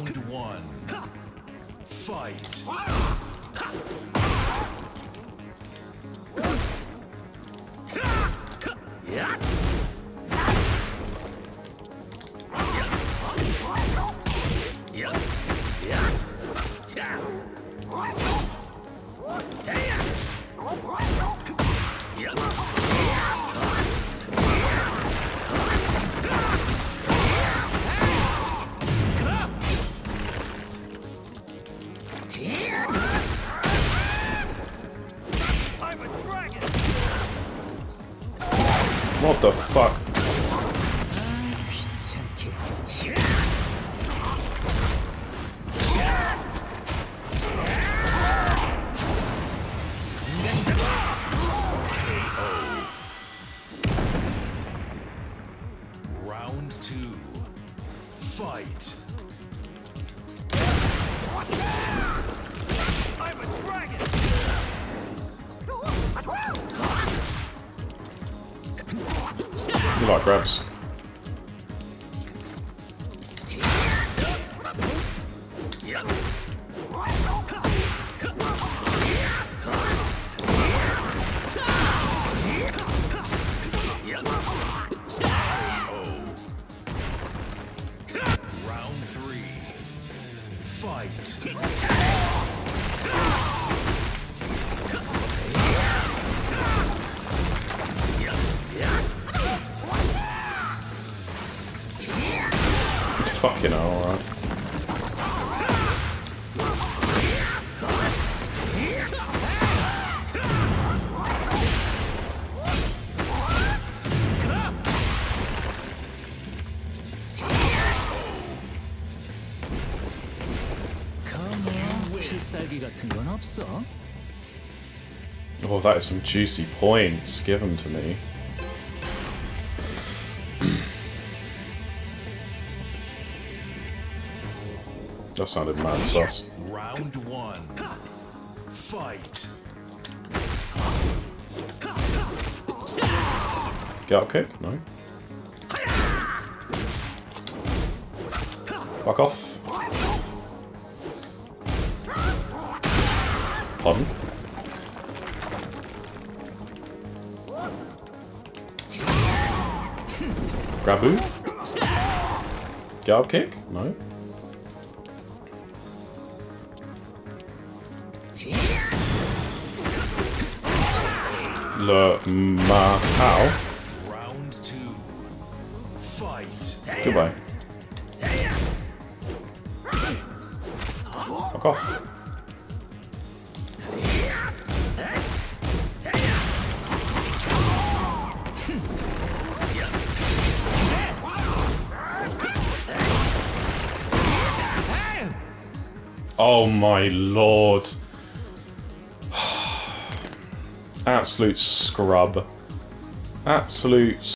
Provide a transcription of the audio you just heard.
Round one. Fight. What the fuck? Round two. Fight. I'm a dragon. You like grabs? Round three. Fight. Fucking hell, alright. Oh, that is some juicy points. Give them to me. That sounded mad sus. Round one. Fight. Get up kick? No. Fuck off. Pardon? Graboo? Get up kick? No. Le Mahal. Round two. Fight. Goodbye. Fuck off. Oh my lord. Absolute scrub. Absolute